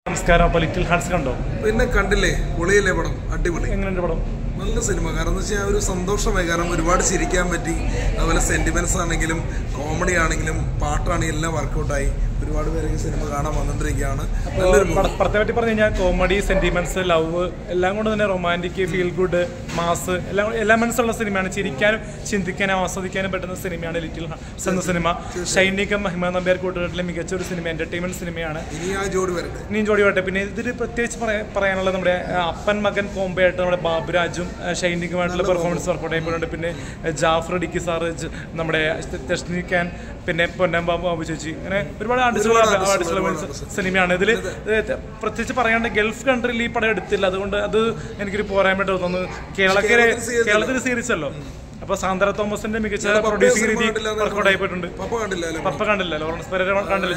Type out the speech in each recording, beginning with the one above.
നമസ്കാരം. അപ്പോൾ little hertz കണ്ടോ? പിന്നെ കണ്ടില്ലേ, പൊളിയല്ലേ പടം, അടിപൊളി. എങ്ങനെയുണ്ട് പടം? നല്ല സിനിമ. കാരണം എന്ന് വെച്ചാൽ ഒരു സന്തോഷമായി, കാരണം ഒരുപാട് ചിരിക്കാൻ പറ്റി. അതുപോലെ സെന്റിമെന്റ്സ് ആണെങ്കിലും കോമഡി ആണെങ്കിലും പാട്ടാണെങ്കിലും എല്ലാം വർക്കൗട്ടായി. ഒരുപാട് പേര് ഈ സിനിമ കാണാൻ വന്നിട്ടിരിക്കുകയാണ്. പടത്തെ പറ്റി പറഞ്ഞു കഴിഞ്ഞാൽ കോമഡി, സെന്റിമെന്റ്സ്, ലവ് എല്ലാം കൊണ്ട് തന്നെ റൊമാൻറ്റിക്, ഫീൽ ഗുഡ്, മാസ് എല്ലാ മനസ്സുള്ള സിനിമയാണ്. ചിരിക്കാനും ചിന്തിക്കാനും ആസ്വദിക്കാനും പറ്റുന്ന സിനിമയാണ് ലിറ്റിൽ ഹാർട്സ് എന്ന സിനിമ. ഷൈനിക മഹിമ നമ്പ്യാർ കൂട്ടുകെട്ടിലെ മികച്ച ഒരു സിനിമ, എന്റർടൈൻമെന്റ് സിനിമയാണ്. ഇനിയും ജോഡി വരട്ടെ. പിന്നെ ഇതിൽ പ്രത്യേകിച്ച് പറയാനുള്ളത് നമ്മുടെ അപ്പൻ മകൻ കോംബോ ആയിട്ട് നമ്മുടെ ബാബുരാജും ഷൈനികമായിട്ടുള്ള പെർഫോമൻസ് വർക്കൗട്ട് ആയിപ്പോഴുണ്ട്. പിന്നെ ജാഫർ ഡിക്കി സാറ്, നമ്മുടെ തെഷ്നിക്കാൻ, പിന്നെ പൊന്നമ്പാബു ബാബു ചേച്ചി, അങ്ങനെ ഒരുപാട് ആർട്ടിസ്റ്റുള്ള സിനിമയാണ്. ഇതിൽ പ്രത്യേകിച്ച് പറയാണ്ട് ഗൾഫ് കൺട്രിയിൽ ഈ പടം എടുത്തില്ല, അതുകൊണ്ട് അത് എനിക്കൊരു പോരായ്മയായിട്ട് തോന്നുന്നു. കേരളത്തിൽ സീരീസല്ലോ. അപ്പൊ സാന്ദ്ര തോമസിന്റെ മികച്ച പ്രൊഡ്യൂസിംഗ് രീതി വർക്കൗട്ട് ആയിപ്പോയിട്ടുണ്ട്. പപ്പ കണ്ടില്ല, ലോറൻസ് പെരേര കണ്ടില്ല.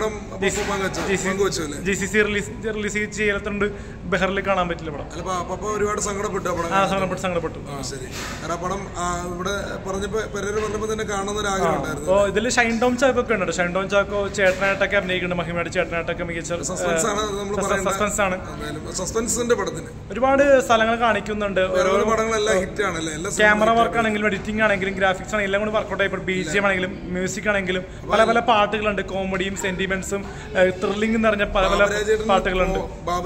GCC റിലീസ് ചെയ്യലുണ്ട്. ബെഹറിൽ കാണാൻ പറ്റില്ല പടം. ഒരുപാട് സങ്കടപ്പെട്ടു. അപ്പൊ ഇതിൽ ഷൈൻ ടോം ചാക്കോ ഒക്കെ ഉണ്ട്. ഷൈൻ ടോം ചാക്കോ ചേട്ടനായിട്ടൊക്കെ അഭിനയിക്കുന്നുണ്ട്. മഹിമയുടെ ചേട്ടനായിട്ടൊക്കെ മികച്ച സസ്പെൻസ് ആണ്. ഒരുപാട് സ്ഥലങ്ങൾ കാണിക്കുന്നുണ്ട്. ക്യാമറ വർക്ക് ആണെങ്കിലും എഡിറ്റിംഗ് ആണെങ്കിലും ഗ്രാഫിക്സ് ആണെങ്കിലും എല്ലാം കൂടി വർക്കൗട്ട് ആയിപ്പോൾ BGM ആണെങ്കിലും മ്യൂസിക് ആണെങ്കിലും പല പാട്ടുകളുണ്ട്. കോമഡിയും സെന്റിമെന്റ്സും ത്രില്ലിംഗ് നിറഞ്ഞ പല പാട്ടുകളുണ്ട്.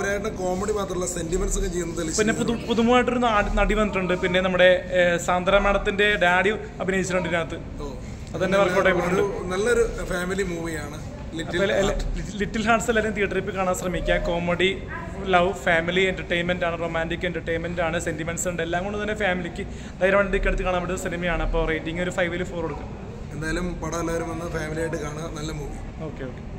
പിന്നെ പുതുമായിട്ടൊരു നടി വന്നിട്ടുണ്ട്. പിന്നെ നമ്മുടെ സാന്ദ്ര മാഡത്തിന്റെ ഡാഡി അഭിനയിച്ചിട്ടുണ്ട് ഇതിനകത്ത്. അതന്നെ വർക്കൗട്ട് ആയിട്ടുണ്ട്. നല്ലൊരു ഫാമിലി മൂവിയാണ് ലിറ്റിൽ ഹാർട്സ്. എല്ലാവരും തിയേറ്ററിൽ പോയി കാണാൻ ശ്രമിക്കുക. കോമഡി, ലവ്, ഫാമിലി എന്റർടൈൻമെന്റ് ആണ്, റൊമാൻറ്റിക് എന്റർടൈൻമെന്റ് ആണ്, സെന്റിമെന്റ്സ് ഉണ്ട്. എല്ലാം കൊണ്ട് തന്നെ ഫാമിലിക്ക് ധൈര്യമായിട്ട് എടുത്ത് കാണാൻ പറ്റുന്ന സിനിമയാണ്. അപ്പോൾ റേറ്റിംഗ് ഒരു 5-4 കൊടുക്കും. എന്തായാലും പടം എല്ലാവരും വന്ന് ഫാമിലി ആയിട്ട് കാണുക. നല്ല മൂവി. ഓക്കെ.